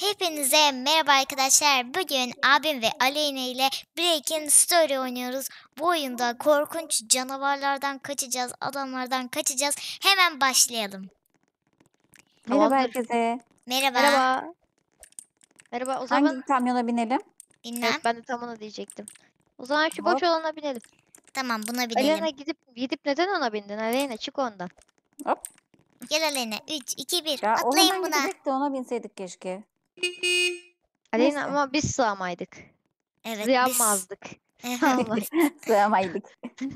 Hepinize merhaba arkadaşlar. Bugün abim ve Aleyna ile Breaking Story oynuyoruz. Bu oyunda korkunç canavarlardan kaçacağız, adamlardan kaçacağız. Hemen başlayalım. Merhaba Tamamdır. herkese. Merhaba. Merhaba. Merhaba. O zaman Hangi kamyona binelim? Bilmem. evet, ben de tam onu diyecektim. O zaman şu boş Hop olana binelim. Tamam, buna Aleyna binelim. gidip neden ona bindin? Aleyna çık ondan. hop. Gel Aleyna. 3, 2, 1. Ya o Atlayın hemen buna. gidecek de ona binseydik keşke. Aleyna Neyse. ama biz sığamaydık. Evet, Sığamazdık. Evet. Sığamazdık. Sığamaydık.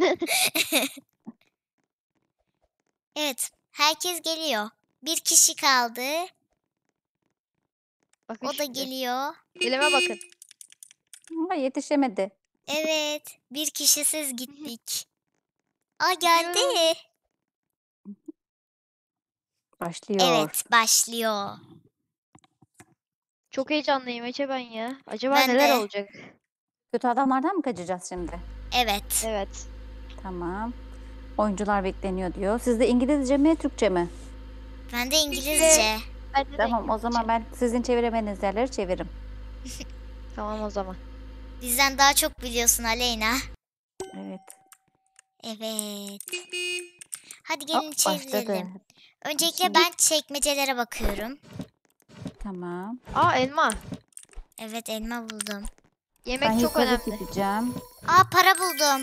Evet, herkes geliyor. Bir kişi kaldı. Bakın O da şimdi. geliyor. Dileme bakın. Ama yetişemedi. Evet, bir kişisiz gittik. Aa, Gidiyorum. geldi. Başlıyor. Evet, başlıyor. Çok heyecanlıyım Ece ben ya. Acaba Ben neler de. olacak? Kötü adamlardan mı kaçacağız şimdi? Evet. Evet. Tamam. Oyuncular bekleniyor diyor. Sizde İngilizce mi, Türkçe mi? Ben de İngilizce. Bende de Tamam o zaman İngilizce. ben sizin çeviremediğiniz yerleri çeviririm. Tamam o zaman. Bizden daha çok biliyorsun Aleyna. Evet. Evet. Hadi gelin Hop başladı. çevirelim. Öncelikle Şimdi- ben çekmecelere bakıyorum. Tamam. Aa elma. Evet, elma buldum. Yemek Ben çok yukarı önemli. gideceğim. Aa, para buldum.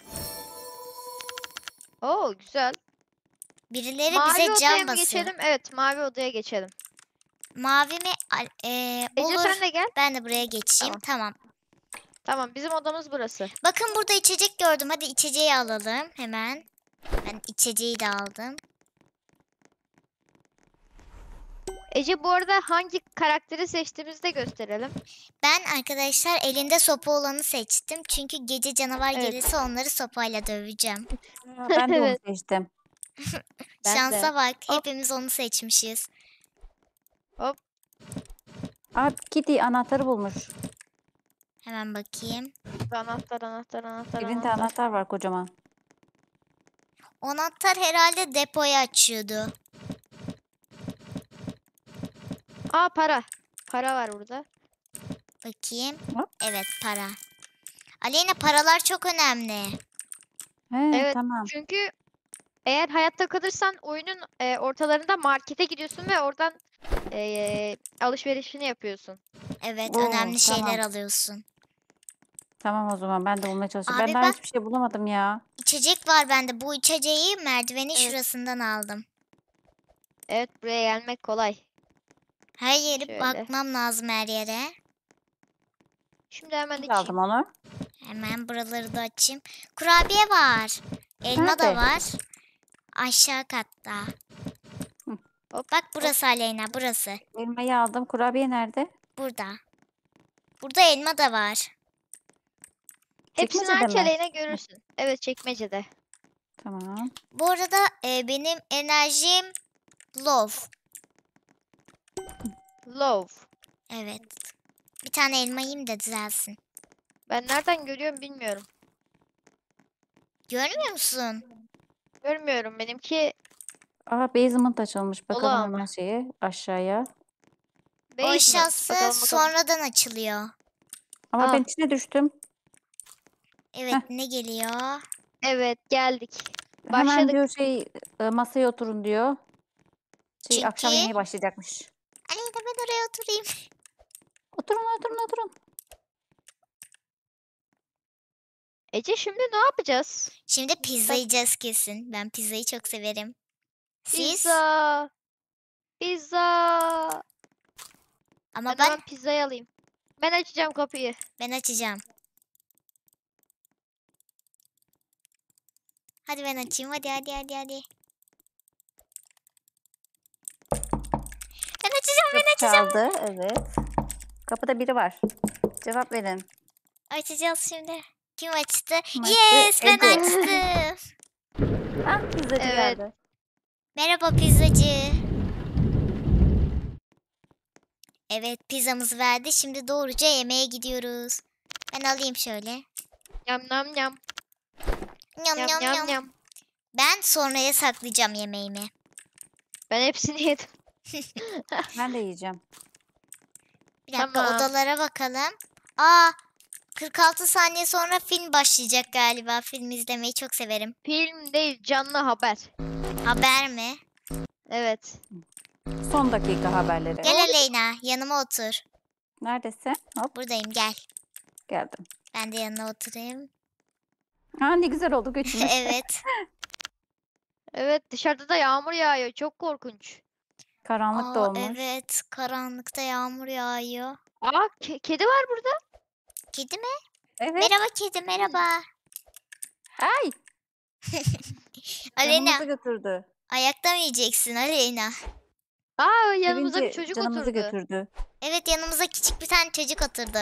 Oo güzel. Birileri Mavi bize odaya cam mı basıyor. geçelim? Evet, mavi odaya geçelim. Mavi mi? Ece Olur. sen de gel. Ben de buraya geçeyim. Tamam. Tamam, bizim odamız burası. Bakın, burada içecek gördüm. Hadi içeceği alalım hemen. Ben içeceği de aldım. Ece bu arada hangi karakteri seçtiğimizi de gösterelim. Ben arkadaşlar elinde sopa olanı seçtim. Çünkü gece canavar Evet. gelirse onları sopayla döveceğim. Ben de onu Evet. seçtim. Ben Şansa de. bak. Hop. Hepimiz onu seçmişiz. Hop. Aa, Kitty anahtarı bulmuş. Hemen bakayım. Anahtar. Birinde anahtar var kocaman. O anahtar herhalde depoyu açıyordu. Aa para. Para var burada. Bakayım. Hop. Evet, para. Aleyna, paralar çok önemli. He, Evet. tamam. Çünkü eğer hayatta kalırsan oyunun ortalarında markete gidiyorsun ve oradan alışverişini yapıyorsun. Evet, Oo, önemli şeyler tamam. alıyorsun. Tamam o zaman ben de bulmaya çalışıyorum. Abi Ben daha bak, hiçbir şey bulamadım ya. içecek var bende. Bu içeceği merdivenin Evet. şurasından aldım. Evet, buraya gelmek kolay. Her yeri Şöyle. bakmam lazım, her yere. Şimdi hemen Şimdi içeyim. aldım onu. Hemen buraları da açayım. Kurabiye var. Elma da Nerede? var. Aşağı katta. Hı. Hop, Bak burası Aleyna, burası. Elmayı aldım. Kurabiye nerede? Burada. Burada elma da var. Hepsini Çekmecede aç mi? Aleyna görürsün. Evet, çekmecede. Tamam. Bu arada benim enerjim low. Love. Evet. Bir tane elma yiyeyim de düzelsin. Ben nereden görüyorum bilmiyorum. Görmüyor musun? Görmüyorum, benimki Aa basement açılmış. dolu Bakalım ama. hemen şeye aşağıya. O Basement. aşağısı Bakalım. sonradan açılıyor. Ama Aa. ben içine düştüm. Evet, Heh. ne geliyor? Evet, geldik. Hemen Başladık. diyor masaya oturun diyor. Akşam Çünkü- yemeği başlayacakmış. Aleyna, ben oraya oturayım. Oturun. Ece şimdi ne yapacağız? Şimdi pizza yiyeceğiz kesin. Ben pizzayı çok severim. Siz? Pizza. Pizza. Ama Ben ben hemen pizzayı alayım. Ben açacağım kapıyı. açacağım. Hadi ben açayım. Hadi. Ben açacağım. Kapı çaldı. Evet. Kapıda biri var. Cevap verin. Açacağız şimdi. Kim açtı? Kim açtı? Yes, ben Ece. açtım. Ah pizzacı Evet. geldi. Merhaba pizzacı. Evet, pizzamızı verdi. Şimdi doğruca yemeğe gidiyoruz. Ben alayım şöyle. Yam yam yam. Yam Yam yam yam yam. yam. Ben sonraya saklayacağım yemeğimi. Ben hepsini yedim. Ben de yiyeceğim. Bir dakika Tamam. odalara bakalım. Aa 46 saniye sonra film başlayacak galiba. Film izlemeyi çok severim. Film değil, canlı haber. Haber mi? Evet. Son dakika haberleri. Gel Aleyna yanıma otur. Neredesin? Hop Buradayım gel. geldim. Ben de yanına oturayım. Aa, ne güzel oldu göçümüz. Evet. Evet, dışarıda da yağmur yağıyor. Çok korkunç. Karanlık da Aa, olmuş. evet. Karanlıkta yağmur yağıyor. Aa, kedi var burada. Kedi mi? Evet. Merhaba kedi merhaba. Ay, Aleyna canımızı götürdü. ayakta mı yiyeceksin Aleyna? Aa, yanımıza bir Sevinci çocuk canımızı oturdu. götürdü. Evet yanımıza küçük bir tane çocuk oturdu.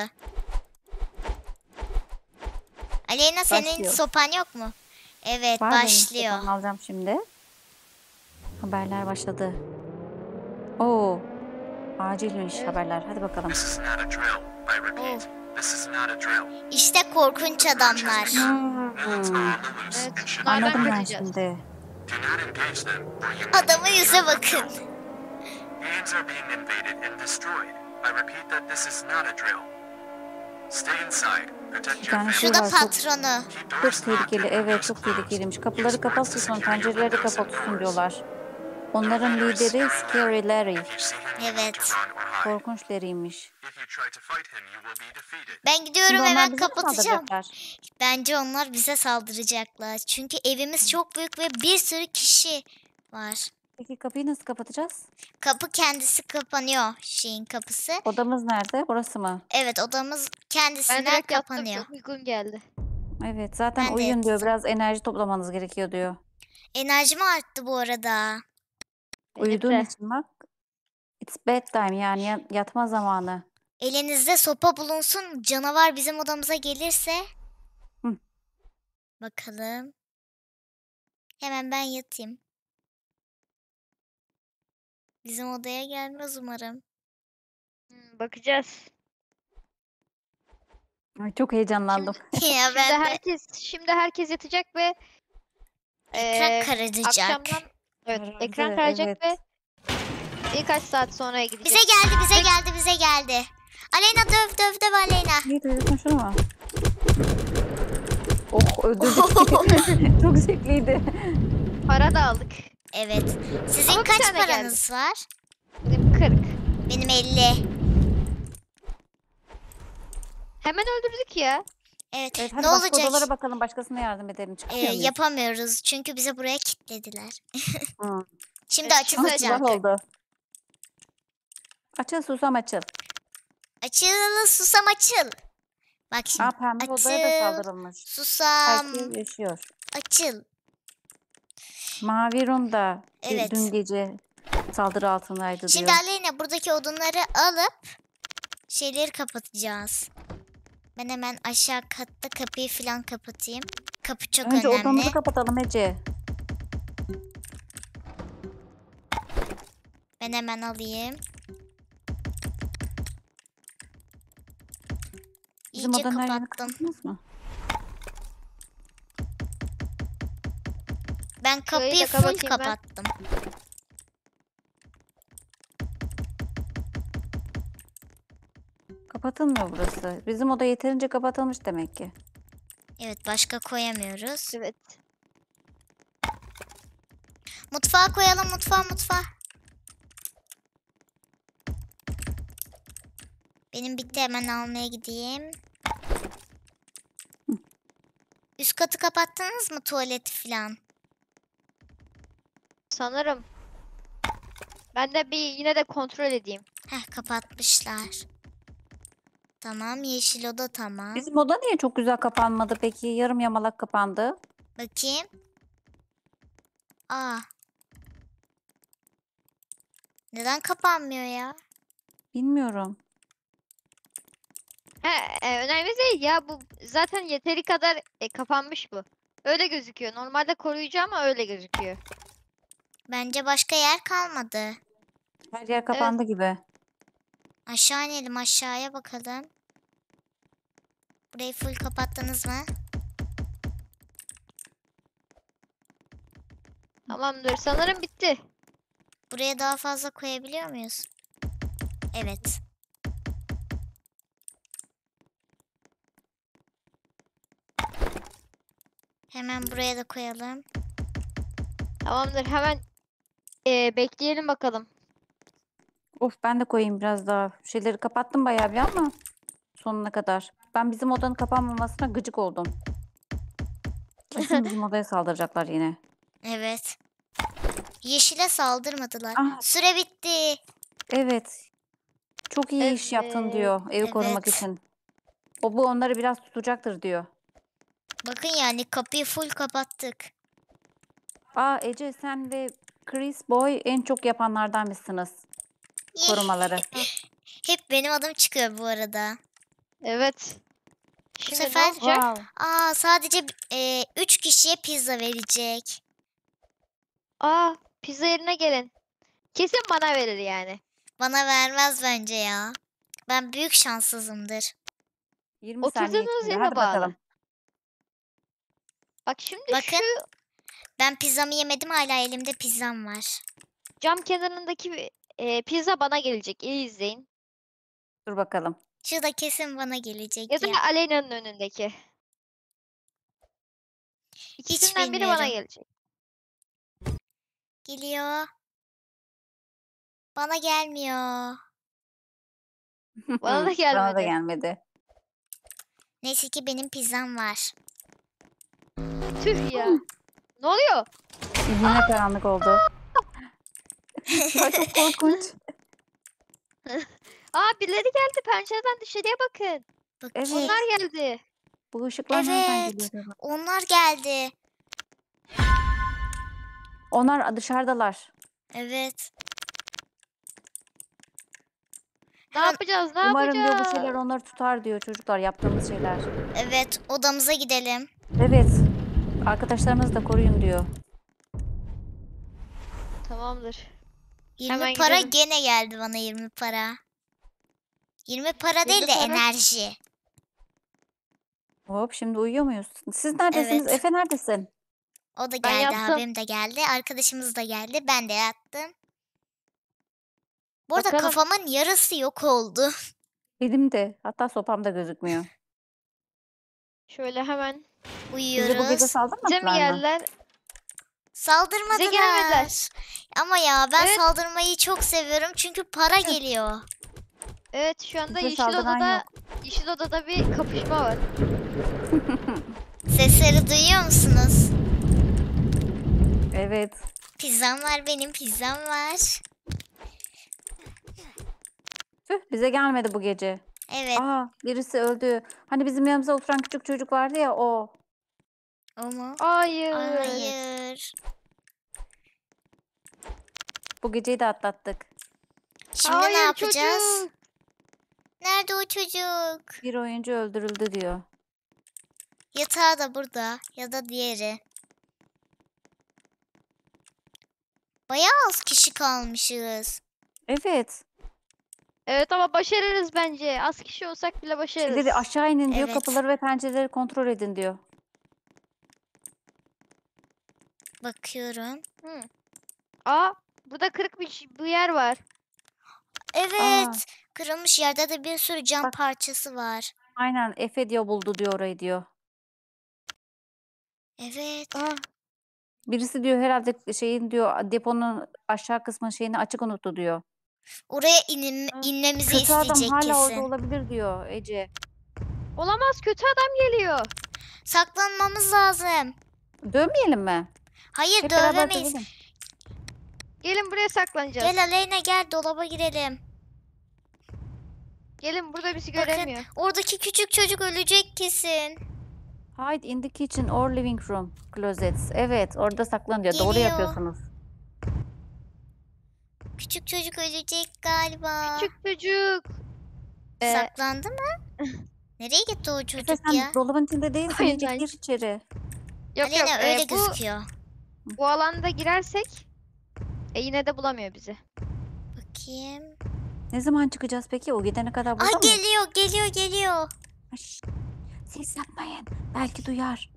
Aleyna senin Başlıyor. sopan yok mu? Evet Var benim başlıyor. sopamı alacağım şimdi. Haberler başladı. Oo, acilmiş Evet. haberler. Hadi bakalım. This is not a drill. I repeat, this is not a drill. İşte korkunç adamlar. Villains are on the loose Evet, and should bunlardan Anladım ben kaçacağız. şimdi. do not engage them or you will Adamın be yüze shot bakın. down. Beings are being invaded and destroyed. I repeat that this is not a drill. Stay inside. Protect your Yani family. Şu da var, çok- patronu. Keep Çok doors locked tehlikeli. and Evet, windows çok closed. tehlikeliymiş. Kapıları Use kapat words to tutun, secure your pencereleri windows kapat and tutun doors. diyorlar. Their Onların leader is lideri Scary Larry. If you see him, you need Evet, to run or hide. korkunç Larry'ymiş. If you try to fight him, you will be defeated. Ben gidiyorum Şimdi onlar hemen bize mi kapatacağım. saldıracaklar? Bence onlar bize saldıracaklar. Çünkü evimiz çok büyük ve bir sürü kişi var. Peki kapıyı nasıl kapatacağız? Kapı kendisi kapanıyor şeyin kapısı. Odamız nerede? Burası mı? Evet odamız Ben kendisinden direkt yattım. kapanıyor. Çok uygun geldi. Evet, zaten Ben de uyuyun diyor. yattım. Biraz enerji toplamanız gerekiyor diyor. Enerjim arttı bu arada. Benim Uyuduğun de. için bak. It's bedtime yani yatma zamanı. Elinizde sopa bulunsun. Canavar bizim odamıza gelirse. Hı. Bakalım. Hemen ben yatayım. Bizim odaya gelmez umarım. Bakacağız. Ay, çok heyecanlandım. Ya ben de Şimdi herkes yatacak ve ekran eee, kararacak. akşamdan ekran Karardı, kararacak evet. ve birkaç saat sonra gidecek. Bize geldi. Aleyna döv Aleyna. İyi duydun şunu mu? Oh, öldürdük. Çok zevkliydi. Para da aldık. Evet. Sizin Ama bir kaç tane geldi. paranız var? Benim 40. Benim 50. Hemen öldürdük ya. Evet. Evet, ne hadi başka olacak? odalara bakalım. Başkasına yardım edelim. Çıkamıyor muyuz? Yapamıyoruz çünkü bize buraya kilitlediler. Hı. Şimdi Evet, Ama açılacak. sabah oldu. Açıl susam açıl. Açıl susam açıl. Bak şimdi. Aa, pembe odaya da Açıl. saldırılmış. Susam Herkes yaşıyor. açıl. Mavi Rum da Evet. dün gece saldırı altındaydı Şimdi diyor. Aleyna buradaki odunları alıp şeyleri kapatacağız. Ben hemen aşağı katta kapıyı falan kapatayım. Kapı çok Önce önemli. odamızı kapatalım Ece. Ben hemen alayım. Bizim İyice odanın her yerini kapattım. kapattınız mı? Ben Şurayı kapıyı da full kapatayım ben. kapattım. Kapatılmıyor burası. Bizim oda yeterince kapatılmış demek ki. Evet başka koyamıyoruz. Evet. Mutfağa koyalım mutfağa. Benim bitti hemen almaya gideyim. Üst katı kapattınız mı tuvaleti falan? Sanırım. Ben de yine de kontrol edeyim. Heh kapatmışlar. Tamam yeşil oda tamam. Bizim oda niye çok güzel kapanmadı peki? Yarım yamalak kapandı. Bakayım. Aa. Neden kapanmıyor ya? Bilmiyorum. Önemli değil ya, bu zaten yeteri kadar kapanmış bu. Öyle gözüküyor. Normalde koruyucu ama öyle gözüküyor. Bence başka yer kalmadı. Her yer kapandı gibi. Aşağı inelim aşağıya bakalım. Burayı full kapattınız mı? Tamamdır. Sanırım bitti. Buraya daha fazla koyabiliyor muyuz? Evet. Hemen buraya da koyalım. Tamamdır, hemen bekleyelim bakalım. Of, ben de koyayım biraz daha. Şeyleri kapattım bayağı bir ama sonuna kadar. Ben bizim odanın kapanmamasına gıcık oldum. Kesin bizim odaya saldıracaklar yine. Evet. Yeşile saldırmadılar. Ah, Süre bitti. evet. Çok iyi iş yaptın diyor evi korumak Evet. için. Bu onları biraz tutacaktır diyor. Bakın yani kapıyı full kapattık. Aa, Ece, sen ve Chris Boy en çok yapanlardan mısınız? Korumaları. Hep benim adım çıkıyor bu arada. Evet. Bu Şimdi ne sefer olacak? Wow. sadece 3 kişiye pizza verecek. Pizza yerine gelin. Kesin bana verir yani. Bana vermez bence ya. Ben büyük şanssızımdır. 20 saniye Oturduğunuz içinde. yere Hadi bağlı. bakalım. Bak şimdi Bakın. şu Ben pizzamı yemedim, hala elimde pizzam var. cam kenarındaki pizza bana gelecek. İyi izleyin. Dur bakalım. Şu da kesin bana gelecek Ya da ya. Aleyna'nın önündeki. Hiç İkisinden biri bana bilmiyorum. gelecek. Geliyor. Bana gelmiyor. Bana da Bana da gelmedi. gelmedi. Neyse ki benim pizzam var. Tüh ya. Ne oluyor? Yine karanlık oldu. Ya çok korkunç. Birileri geldi. Pencereden dışarıya bakın. Evet. Bakayım. Onlar geldi. Bu ışıklar nereden Evet. geliyor acaba? Onlar geldi. Onlar dışarıdalar. Evet. Ne Hemen- yapacağız? Ne Umarım diyor bu şeyler yapacağız? onları tutar diyor çocuklar, yaptığımız şeyler. Evet, odamıza gidelim. Evet. Arkadaşlarımızı da koruyun diyor. Tamamdır. 20 Hemen para gidelim. gene geldi bana, 20 para. 20 para değil 20 de para. enerji. Hop, şimdi uyuyor muyuz? Siz neredesiniz? Evet. Efe neredesin? O da Ben geldi, yattım. abim de geldi, arkadaşımız da geldi. Ben de yattım. Bu arada Bakalım. kafamın yarısı yok oldu. Benim de. Hatta sopam da gözükmüyor. Şöyle hemen. Bize bu gece Uyuyoruz. Bize mi saldırmadılar mı? geldiler? Saldırmadılar. gelmediler. Ama ya ben Evet. saldırmayı çok seviyorum çünkü para geliyor. Evet, şu anda Bize Yeşil saldıran Oda'da yok. Yeşil Oda'da bir kapışma var. Sesleri duyuyor musunuz? Evet. Pizzam var, benim pizzam var. Tüh, bize gelmedi bu gece. Evet, Aa, birisi öldü. Hani bizim yanımıza oturan küçük çocuk vardı ya, o. o mu? Hayır. Hayır. Bu geceyi de atlattık. Şimdi Hayır ne yapacağız? çocuk. Nerede o çocuk? Bir oyuncu öldürüldü diyor. Yatağı da burada ya da diğeri. Bayağı az kişi kalmışız. Evet. Evet ama başarırız bence. Az kişi olsak bile başarırız. Şeyleri aşağı inin diyor. Evet. Kapıları ve pencereleri kontrol edin diyor. Bakıyorum. Burada kırık bir yer var. Evet. Aa. Kırılmış yerde de bir sürü cam Bak. parçası var. Aynen, Efe diyor buldu diyor orayı diyor. Evet. Birisi diyor herhalde şeyin diyor deponun aşağı kısmının şeyini açık unuttu diyor. Oraya Ah. inmemizi Kötü adam isteyecek hala orada kesin. olabilir diyor Ece. Olamaz, kötü adam geliyor. Saklanmamız lazım. Dönmeyelim mi? Hayır, Hep beraber dövemeyiz. dövelim. Gelin buraya saklanacağız. Gel Aleyna, gel dolaba girelim. Gelin, burada bizi Bakın, göremiyor. oradaki küçük çocuk ölecek kesin. Hide in the kitchen or living room closets. Evet, orada saklan diyor. Doğru Geliyor. yapıyorsunuz. Küçük çocuk ölecek galiba. Küçük çocuk. Saklandı mı? Nereye gitti o Efe, çocuk sen ya? dolabın içinde değilsin. Aynen. İyice gir içeri. Yok Aleyna yok. öyle Bu gözüküyor. bu alanda girersek yine de bulamıyor bizi. Bakayım. Ne zaman çıkacağız peki? O gidene kadar burada Ay, mı? geliyor. Ay, şşt, ses yapmayın. Belki duyar.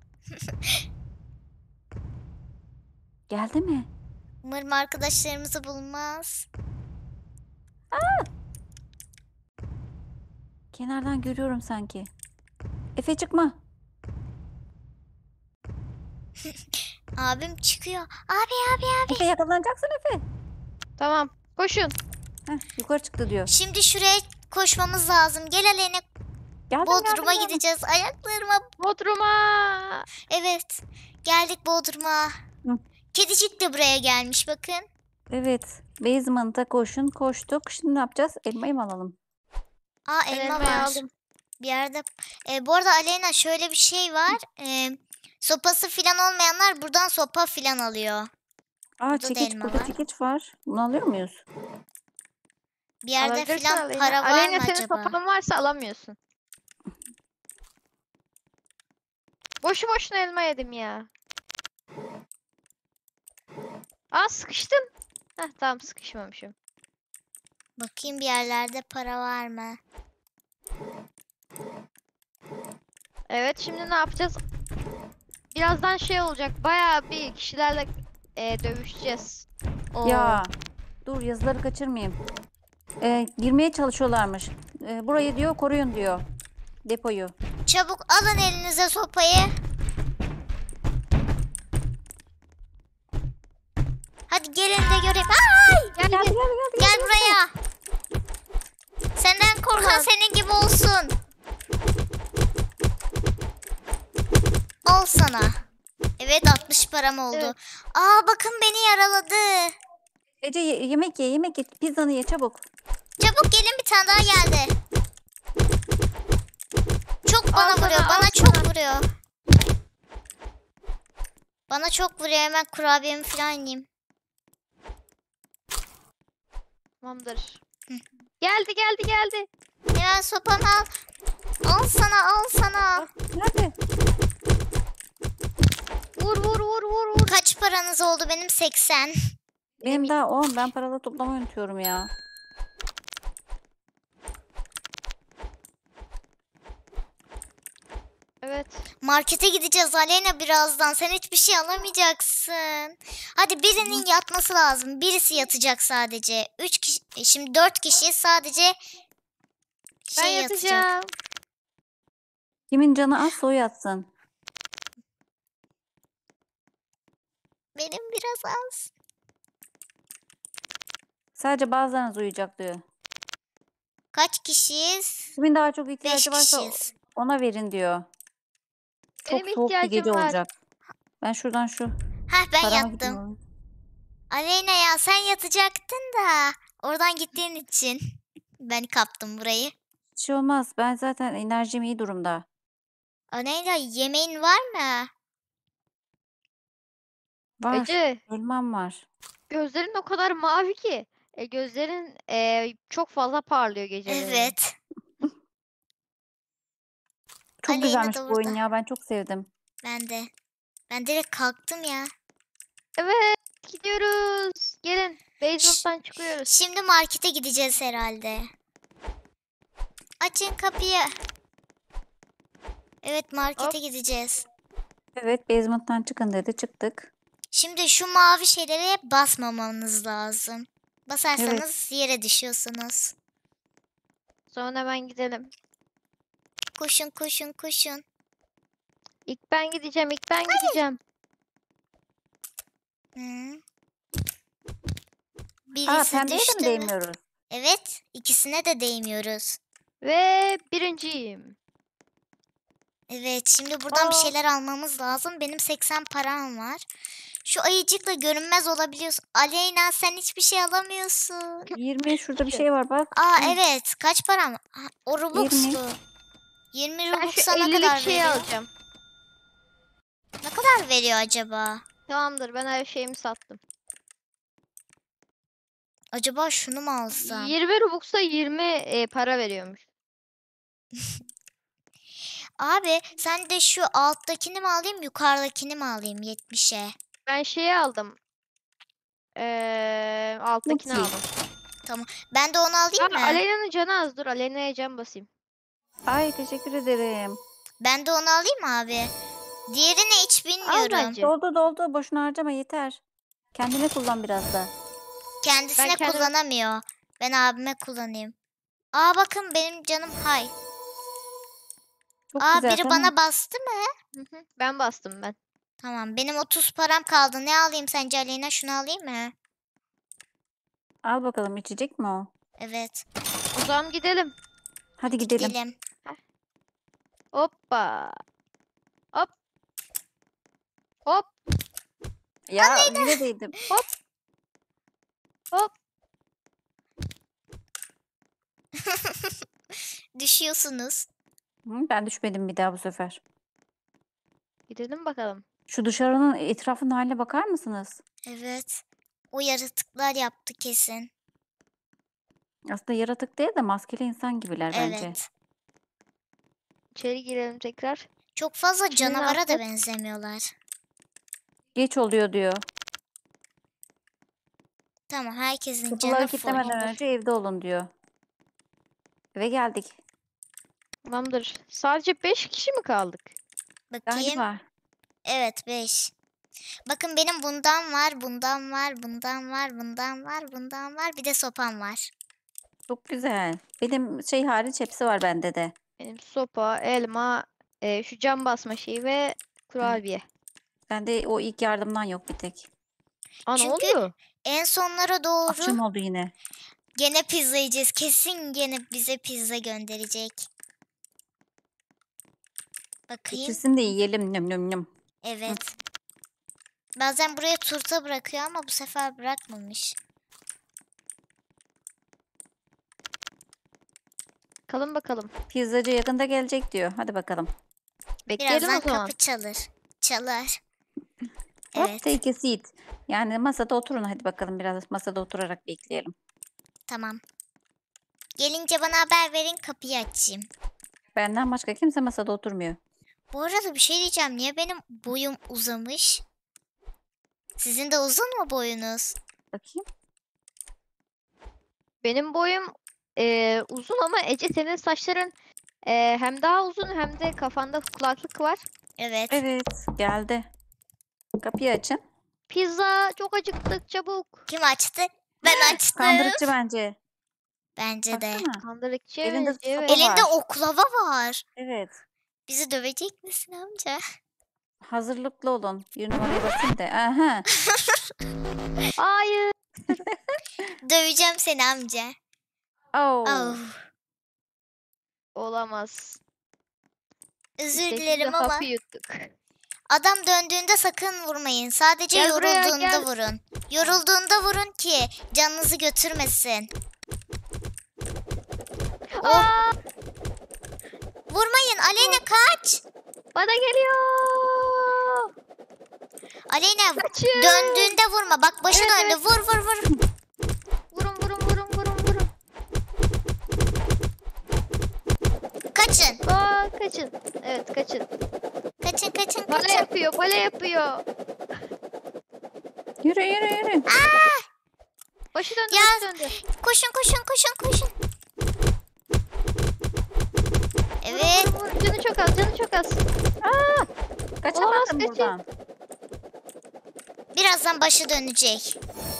Geldi mi? Umarım arkadaşlarımızı bulmaz. Kenardan görüyorum sanki. Efe, çıkma. Abim çıkıyor. Abi. Efe yakalanacaksın Efe. Tamam. Koşun. Yukarı çıktı diyor. Şimdi şuraya koşmamız lazım. Gel Aleyna. Geldim, Bodrum'a geldim. gideceğiz. Ayaklarıma. Bodrum'a. Evet. Geldik Bodrum'a. Hı. Kedicik de buraya gelmiş bakın. Evet. Basement'a koştuk. Şimdi ne yapacağız? Elmayı mı alalım? Aa Ben elma elmayı var. aldım. Bir yerde. Bu arada Aleyna şöyle bir şey var. Sopası filan olmayanlar buradan sopa filan alıyor. Aa, Burada da çekiç. elma Burada var. çekiç var. Bunu alıyor muyuz? Bir yerde Alabilirsin filan Aleyna. para var Aleyna mı senin acaba? sopan varsa alamıyorsun. Boşu boşuna elma yedim ya. Aa sıkıştım. Heh tamam sıkışmamışım. Bakayım bir yerlerde para var mı? Evet şimdi ne yapacağız? Birazdan şey olacak. Bayağı bir kişilerle dövüşeceğiz. Oo. Ya dur, yazıları kaçırmayayım. Girmeye çalışıyorlarmış. Burayı diyor koruyun diyor. Depoyu. Çabuk alın elinize sopayı. Hadi gelin de göreyim. Ay! Gel Geldi gel. geldi. Gel buraya. Senden korkan Ulan. senin gibi olsun. Al sana. Evet 60 param oldu. Evet. Aa bakın beni yaraladı. Ece yemek ye. Pizzanı ye çabuk. Çabuk gelin bir tane daha geldi. Çok bana Al sana, vuruyor. al Bana sana. çok vuruyor. Bana çok vuruyor. Hemen kurabiyemi falan yiyeyim. Tamamdır. Geldi. Hemen sopamı al. Al sana. Nerede? Vur. Kaç paranız oldu? Benim 80. Benim daha 10. Ben paraları toplamayı unutuyorum ya. Evet. Markete gideceğiz Aleyna birazdan. Sen hiçbir şey alamayacaksın. Hadi birinin yatması lazım. Birisi yatacak sadece. 3 kişi, şimdi 4 kişi sadece Ben yatacak. yatacağım. Kimin canı azsa o yatsın. Benim biraz az. Sadece bazılarınız uyuyacak diyor. Kaç kişiyiz? Kimin daha çok 5 ihtiyacı varsa kişiyiz. ona verin diyor. Çok Benim soğuk bir ihtiyacım gece var. olacak. Ben şuradan şu Heh ben parama yattım. gideyim. Aleyna ya sen yatacaktın da oradan gittiğin için ben kaptım burayı. Bir şey olmaz. Ben zaten enerjim iyi durumda. Aleyna yemeğin var mı? Var. Ece Elmam var. gözlerin o kadar mavi ki. Gözlerin çok fazla parlıyor geceleri. Evet. Çok Aleyna güzelmiş da bu oyun burada. ya. Ben çok sevdim. Ben de. Ben direkt kalktım ya. Evet gidiyoruz. Gelin basement'tan çıkıyoruz. Şimdi markete gideceğiz herhalde. Açın kapıyı. Evet markete gideceğiz. Evet, basement'tan çıkın dedi. Çıktık. Şimdi şu mavi şeylere basmamanız lazım. Basarsanız yere düşüyorsunuz. Sonra hemen gidelim. Koşun. İlk ben gideceğim. Hı. Aa, Birisi pembeye de mi düştü mü? değmiyoruz? Evet, ikisine de değmiyoruz. Ve birinciyim. Evet, şimdi buradan bir Aa. şeyler almamız lazım. Benim 80 param var. Şu ayıcıkla görünmez olabiliyorsun. Aleyna sen hiçbir şey alamıyorsun. 20 şurada bir şey var bak. Aa Hı. evet, kaç param? Ha, o 20. Robux'tu. 20 Ben şu Robux'a ne 50'lik kadar şeyi veriyor? alacağım. Ne kadar veriyor acaba? Tamamdır ben her şeyimi sattım. Acaba şunu mu alsam? 20 Robux'a 20 para veriyormuş. Abi sen de şu alttakini mi alayım yukarıdakini mi alayım 70'e? Ben şeyi aldım. Alttakini Muti. aldım. Ben de onu alayım mı? Aleyna'nın canı az. Dur Aleyna'ya can basayım. Ay teşekkür ederim. Ben de onu alayım mı abi? Diğerini hiç Al bilmiyorum. bence. Doldu. Boşuna harcama yeter. Kendine kullan biraz da. Kendisine Ben kendime- kullanamıyor. Ben abime kullanayım. Aa bakın benim canım hay. Çok Aa güzel, biri tamam. bana bastı mı? Ben bastım ben. Tamam, benim 30 param kaldı. Ne alayım sence Aleyna? Şunu alayım mı? Al bakalım, içecek mi o? Evet. O zaman gidelim. Hadi gidelim. Gidelim. Hoppa. Hop. Hop. Ya yine değdim. Hop. Düşüyorsunuz. Ben düşmedim bir daha bu sefer. Gidelim bakalım. Şu dışarının etrafının haline bakar mısınız? Evet. O yaratıklar yaptı kesin. Aslında yaratık değil de maskeli insan gibiler bence. Evet. İçeri girelim tekrar. Çok fazla Şimdi ne canavara da yapacağız? benzemiyorlar. Geç oluyor diyor. Tamam, herkesin Kapıları canı full. kilitlemeden önce evde olun diyor. Eve geldik. Tamamdır. Sadece 5 kişi mi kaldık? Bakayım. Galiba. Evet, 5. Bakın benim bundan var, bundan var, bundan var, bundan var, bundan var. Bir de sopam var. Çok güzel. Benim şey hariç hepsi var bende de. Benim sopa, elma, şu cam basma şeyi ve kurabiye. Bende o ilk yardımdan yok bir tek. Aa, ne Çünkü oluyor? En sonlara doğru Akşam oldu yine. gene pizza yiyeceğiz. Kesin gene bize pizza gönderecek. Bakayım. Getirsin de yiyelim. Nöm nöm nöm. Evet. Bazen buraya turta bırakıyor ama bu sefer bırakmamış. Bakalım bakalım. Pizzacı yakında gelecek diyor. Hadi bakalım. Bekleyelim Birazdan o zaman. kapı çalır. Çalar. Hop, Evet. take a seat. Yani masada oturun hadi bakalım. Biraz masada oturarak bekleyelim. Tamam. Gelince bana haber verin, kapıyı açayım. Benden başka kimse masada oturmuyor. Bu arada bir şey diyeceğim. Niye benim boyum uzamış? Sizin de uzun mu boyunuz? Bakayım. Benim boyum uzun ama Ece senin saçların hem daha uzun hem de kafanda kulaklık var. Evet. Evet, geldi. Kapıyı açın. Pizza, çok acıktık, çabuk. Kim açtı? Ben açtım. Kandırıkçı bence. Bence de. Baksana. Kandırıkçı, Elinde evet, evet. sopa Elinde var. oklava var. Evet. Bizi dövecek misin amca? Hazırlıklı olun. Bir numaraya basayım da. Aha. Hayır. Döveceğim seni amca. Oh. Oh. Olamaz. Özür İşte dilerim şimdi ama hapı yuttuk. adam döndüğünde sakın vurmayın. Sadece Gel buraya, yorulduğunda gel. vurun. Yorulduğunda vurun ki canınızı götürmesin. Aa, Vurmayın. Aleyna kaç. bana geliyor. Aleyna Kaçın. döndüğünde vurma. Bak başı Evet, döndü. evet. Vur vur vur. Vurun vurun vurun vurun vurun. Kaçın. Aa, kaçın. Evet, kaçın. Kaçın kaçın Bale kaçın. yapıyor, bale yapıyor. Yürü yürü yürü. Başı döndü, Ya. başı döndü. Koşun koşun koşun koşun. Evet. Vurun, vurun, vurun. Canı çok az, canı çok az. Kaçamadım kaçın. buradan. Birazdan başı dönecek.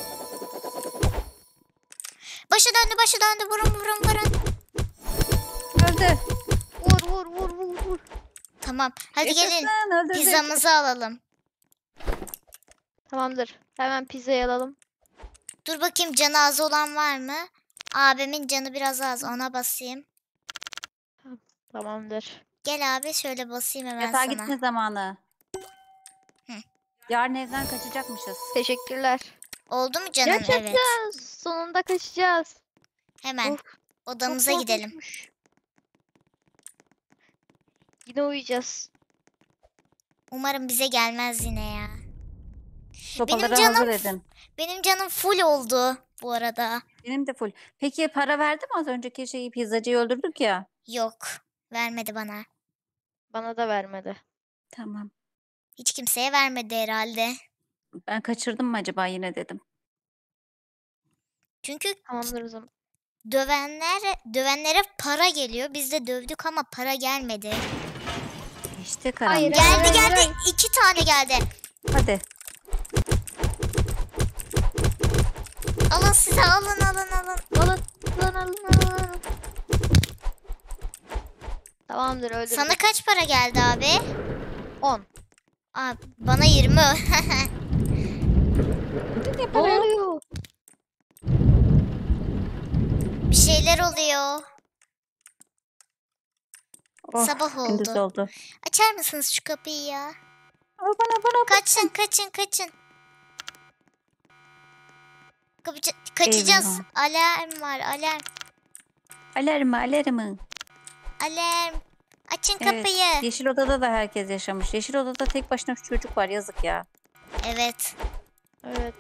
Başı döndü başı döndü. Vurun vurun vurun. Öldü. Vur vur vur vur vur. Tamam. Hadi gelin. Yaşasın, öldürdük. Pizzamızı alalım. Tamamdır. Hemen pizzayı alalım. Dur bakayım, canı az olan var mı? Abimin canı biraz az. Ona basayım. Tamamdır. Gel abi, şöyle basayım hemen Yatağa sana. gitme zamanı. Hı. Yarın evden kaçacakmışız. Teşekkürler. Oldu mu canım? Yaşasın. Evet. Sonunda kaçacağız. Hemen Of, odamıza çok gidelim. korkunçmuş. Yine uyuyacağız. Umarım bize gelmez yine ya. Sopaları canım- hazır edin. Benim canım full oldu bu arada. Benim de full. Peki para verdi mi az önceki şeyi, pizzacıyı öldürdük ya? Yok. Vermedi bana. Bana da vermedi. Tamam. Hiç kimseye vermedi herhalde. Ben kaçırdım mı acaba yine dedim. Çünkü Tamamdır o zaman. dövenlere para geliyor. Biz de dövdük ama para gelmedi. İşte Hayır, karanlık. Geldi hayır, geldi. hayır. 2 tane geldi. Hadi. Alın size, alın alın alın. Alın, alın, alın, alın. Tamamdır, öldürdük. Sana kaç para geldi abi? 10. Aa, bana 20. Ne Ne yapalım? oluyor? Bir şeyler oluyor. Oh, Sabah gündüz oldu. oldu. Açar mısınız şu kapıyı ya? Bana. Kaçın kaçın kaçın. Kaçacağız. Eyvah. Alarm var alarm. Alarmı. Alarm. Açın Evet. kapıyı. Yeşil odada da herkes yaşamış. Yeşil odada tek başına şu çocuk var, yazık ya. Evet. Evet.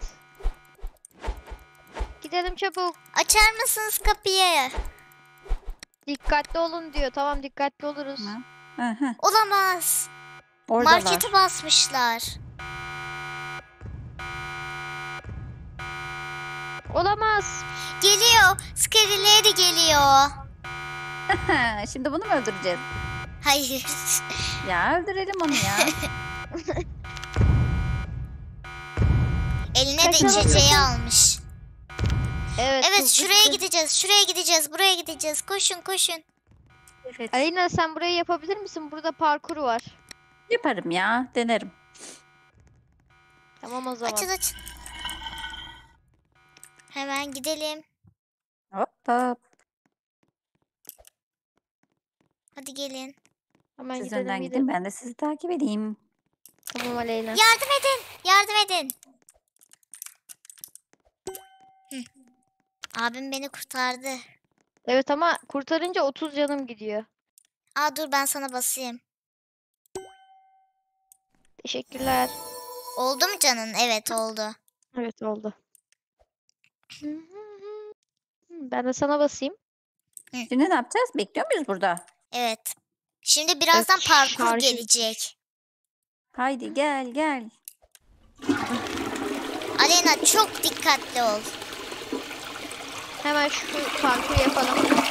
Gidelim çabuk. Açar mısınız kapıyı? Dikkatli olun diyor. Tamam dikkatli oluruz. Hı. Olamaz. Oradalar. Marketi basmışlar. Olamaz. Geliyor. Scary geliyor. Şimdi bunu mu öldüreceğiz? Hayır. Ya öldürelim onu ya. Eline de Kaçalım. içeceği almış. Evet. Evet hızlı şuraya gidelim. gideceğiz. Şuraya gideceğiz. Buraya gideceğiz. Koşun koşun. Evet. Aleyna sen burayı yapabilir misin? Burada parkur var. Yaparım ya. Denerim. Tamam o zaman. Açın açın. Hemen gidelim. Hop hop. Hadi gelin. Hemen Siz gidelim önden gidelim. gidin, ben de sizi takip edeyim. Tamam Aleyna. Yardım edin. Yardım edin. Hı. Abim beni kurtardı. Evet ama kurtarınca 30 canım gidiyor. Aa dur ben sana basayım. Teşekkürler. Oldu mu canın? Evet oldu. Evet oldu. Ben de sana basayım. Şimdi ne yapacağız? Bekliyor muyuz burada? Evet. Şimdi birazdan parkur şarjı- gelecek. Haydi gel. Aleyna çok dikkatli ol. Hemen şu parkuru yapalım.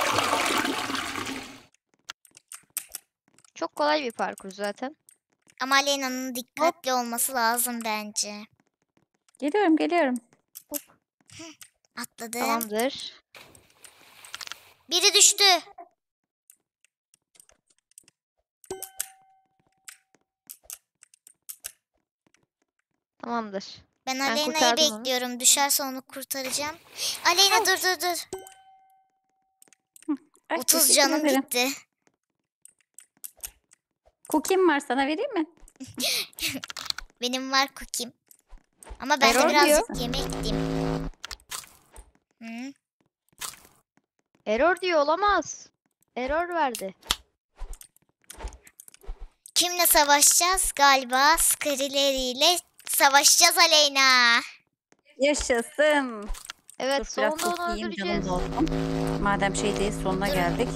Çok kolay bir parkur zaten. Ama Aleyna'nın dikkatli olması lazım bence. Geliyorum. Atladım. Tamamdır. Biri düştü. Tamamdır. Ben Ben Aleyna'yı kurtardım onu. bekliyorum. Düşerse onu kurtaracağım. Aleyna dur. Ay, 30 teşekkür canım ederim. gitti. Cookie'm var, sana vereyim mi? Benim var cookie'm. Ama ben de Error birazcık yemek yiyeyim. Hı. Error diyor olamaz. Error verdi. Kimle savaşacağız? Galiba Scarileri'yle savaşacağız Aleyna. Yaşasın. Evet Dur biraz sonunda onu cookie'yim, öldüreceğiz. canım olsun. Madem şeydeyiz, sonuna Dur. geldik.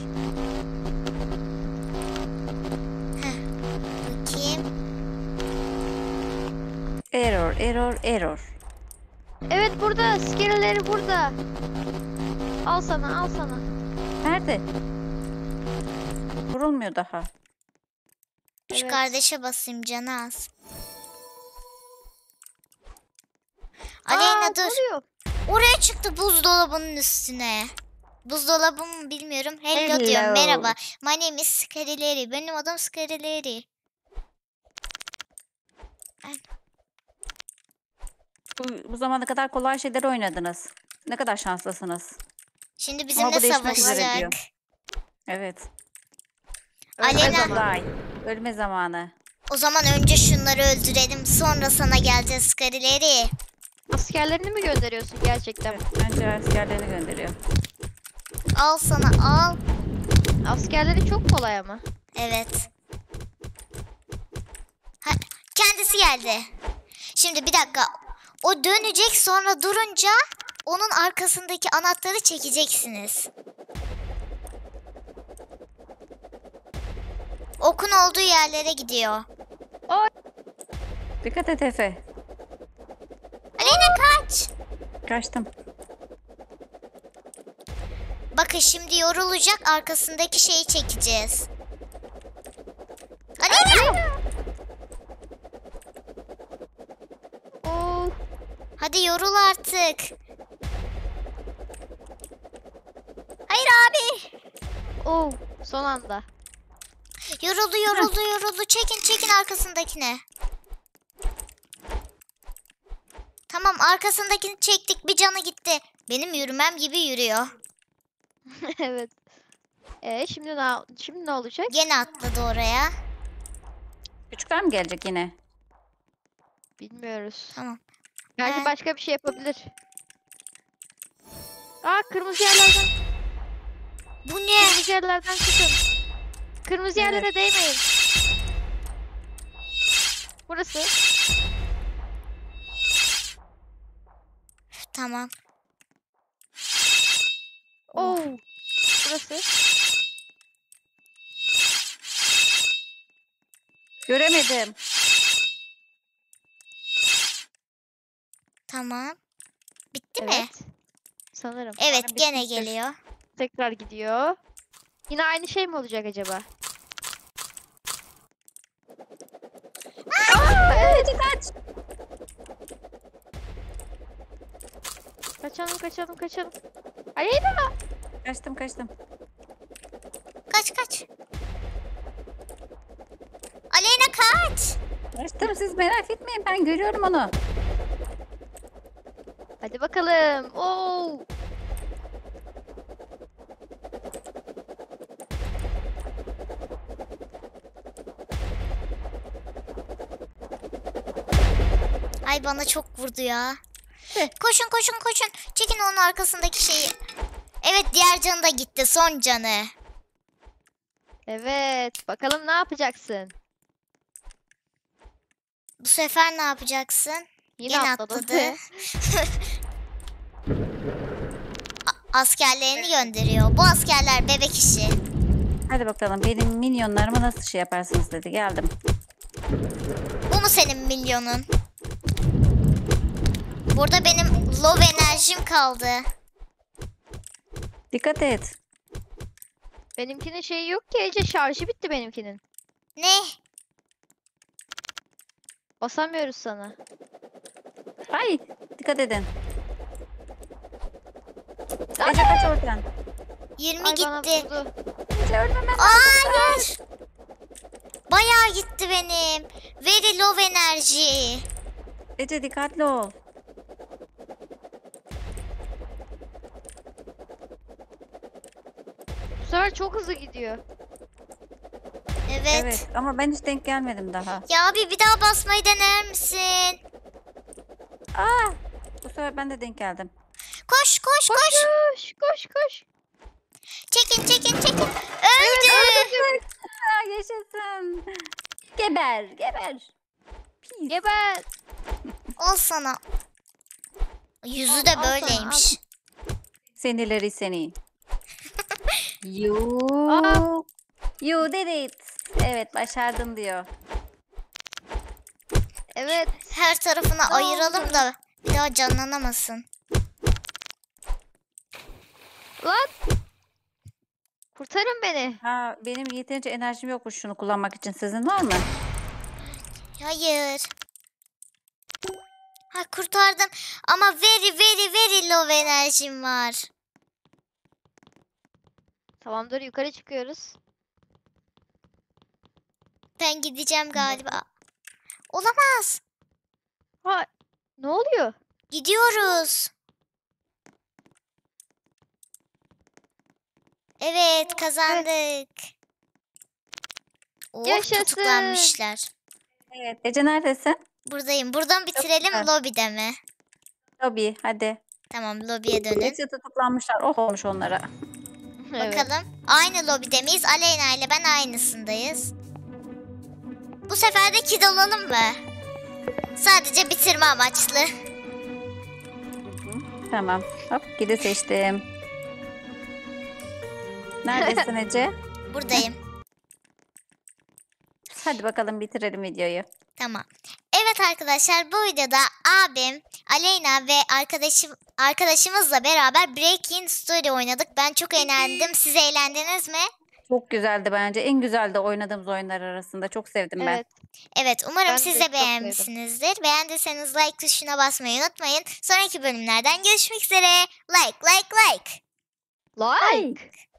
Bakayım. Error. Evet burada. Skill'leri burada. Al sana. Nerede? Vurulmuyor daha. Şu Evet. kardeşe basayım canı az. Aa, Aleyna ne dur. oluyor? Oraya çıktı buzdolabının üstüne. Buzdolabı mı bilmiyorum. Hello Hello. diyorum. Merhaba. My name is Scarileri. Benim adım Scarileri. Bu zamana kadar kolay şeyler oynadınız. Ne kadar şanslısınız. Şimdi Ama bizimle bu değişmek üzere savaşacak. diyor. Evet. Aleyna. Ölme zamanı. Day. Ölme zamanı. O zaman önce şunları öldürelim. Sonra sana geleceğiz Scarileri. Askerlerini mi gönderiyorsun gerçekten? Önce askerlerini gönderiyor. Al sana al. Askerleri çok kolay ama. Evet. Ha, kendisi geldi. Şimdi bir dakika. O dönecek sonra durunca onun arkasındaki anahtarı çekeceksiniz. Okun olduğu yerlere gidiyor. Dikkat et Efe. Aleyna kaç. Kaçtım. Bakın şimdi yorulacak arkasındaki şeyi çekeceğiz. Aleyna. Oo, Hadi yorul artık. Hayır abi. son anda. Yoruldu. Çekin arkasındakine. Tamam, arkasındakini çektik, bir canı gitti. Benim yürümem gibi yürüyor. Evet. Şimdi ne olacak? Gene atladı oraya. Küçükler mi gelecek yine? Bilmiyoruz. Tamam. Belki başka bir şey yapabilir. Aa, kırmızı yerlerden, Bu ne? kırmızı yerlerden çıkın. Kırmızı Evet. yerlere değmeyin. Burası. Tamam. Oo. Burası. Göremedim. Tamam. Bitti mi? Evet. Sanırım. Evet, Umarım gene bitmiştir. geliyor. Tekrar gidiyor. Yine aynı şey mi olacak acaba? Ece kaç. Kaçalım. Aleyna! Kaçtım. Kaç kaç. Aleyna kaç. Kaçtım, siz merak etmeyin, ben görüyorum onu. Hadi bakalım. Oo! Ay, bana çok vurdu ya. Koşun. Çekin onun arkasındaki şeyi. Evet, diğer canı da gitti. Son canı. Evet. Bakalım ne yapacaksın? Bu sefer ne yapacaksın? Yine Gene atladı. atladı. Askerlerini gönderiyor. Bu askerler bebek işi. Hadi bakalım, benim minyonlarıma nasıl şey yaparsınız dedi. Geldim. Bu mu senin milyonun? Burada benim low enerjim kaldı. Dikkat et. Benimkinin şeyi yok ki Ece. Şarjı bitti benimkinin. Ne? Basamıyoruz sana. Ay, dikkat edin. Ece kaç oradan. 20 Ay, bana gitti. vurdu. Ece ölmemem. Hayır. Bayağı gitti benim. Very low enerji. Ece dikkatli ol. Bu sefer çok hızlı gidiyor. Evet. Evet ama ben hiç denk gelmedim daha. Ya abi, bir daha basmayı dener misin? Aa, bu sefer ben de denk geldim. Koş. Koş. Çekin. Öldü. Aa, yaşasın. Geber. Pis. Geber. Ol sana. Yüzü Al, de al sana, böyleymiş. Senileri seni. You. Aa. You did it. Evet, başardın diyor. Evet. Her tarafını Ne ayıralım oldu? da bir daha canlanamasın. Lan. Kurtarın beni. Ha, benim yeterince enerjim yokmuş şunu kullanmak için. Sizin var mı? Hayır. Ha, kurtardım ama very low enerjim var. Tamamdır, yukarı çıkıyoruz. Ben gideceğim galiba. Olamaz. Ha, ne oluyor? Gidiyoruz. Evet, kazandık. Oh, Yaşasın. tutuklanmışlar. Evet. Ece neredesin? Buradayım. Buradan bitirelim, güzel. lobide mi? Lobi hadi. Tamam, lobiye dönün. Hepsi tutuklanmışlar. Oh olmuş onlara. Evet. Bakalım. Aynı lobide miyiz? Aleyna ile ben aynısındayız. Bu sefer de kid olalım mı? Sadece bitirme amaçlı. Tamam. Hop, gidi seçtim. Neredesin Ece? Buradayım. Hadi bakalım bitirelim videoyu. Tamam. Evet arkadaşlar, bu videoda abim, Aleyna ve arkadaşımızla beraber Breaking Story oynadık. Ben çok eğlendim. Siz eğlendiniz mi? Çok güzeldi bence. En güzel de oynadığımız oyunlar arasında. Çok sevdim ben. Evet. Evet, umarım Ben de siz çok de sevdim. beğenmişsinizdir. Beğendiyseniz like tuşuna basmayı unutmayın. Sonraki bölümlerden görüşmek üzere. Like. Like.